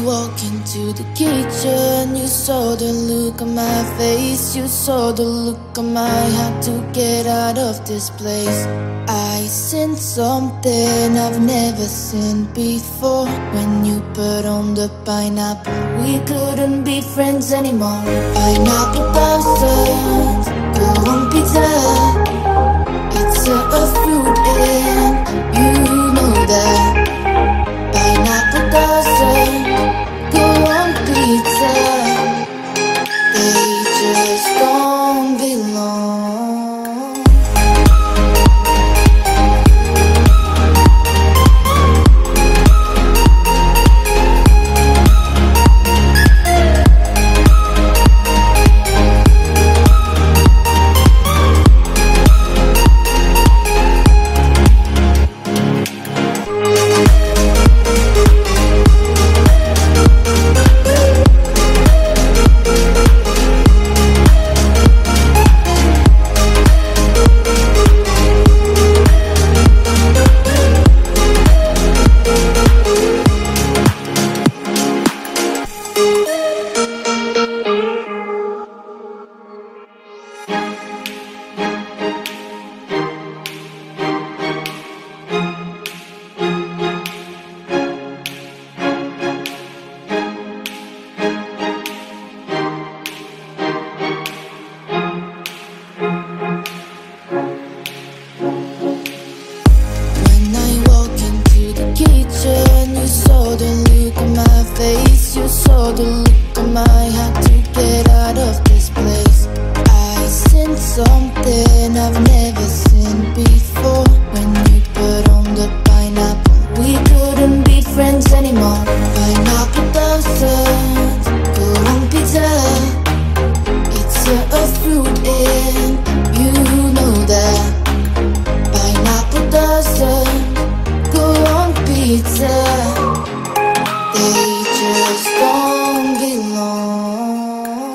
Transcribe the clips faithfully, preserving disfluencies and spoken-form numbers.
walk into the kitchen, you saw the look on my face, you saw the look on my heart to get out of this place. I seen something I've never seen before. When you put on the pineapple, we couldn't be friends anymore. Pineapple thousand, go on pizza. It's a, a fruit and you know that. Pineapple doesn't go on pizza. They just don't belong. You saw the look on my heart to get out of this place. I seen something I've never seen before. When you put on the pineapple, we couldn't be friends anymore. Pineapple doesn't go on pizza. It's a, a fruit and you know that. Pineapple doesn't go on pizza. They just don't belong.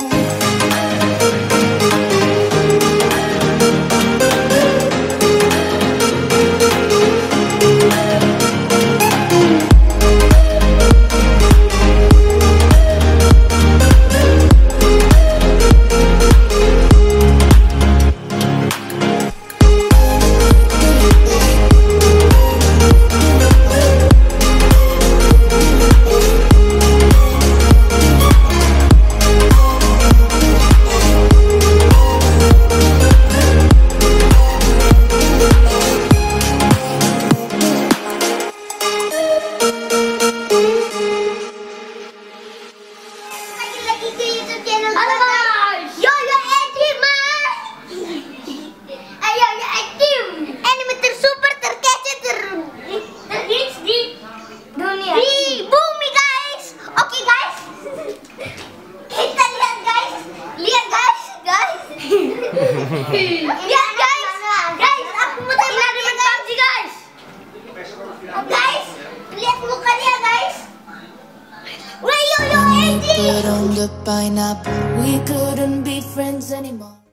Lihat guys, guys, aku mau tanya dengan Pabji guys. Oh guys, lihat mukanya guys. Wah yo yo Andy. Put on the pineapple, we couldn't be friends anymore.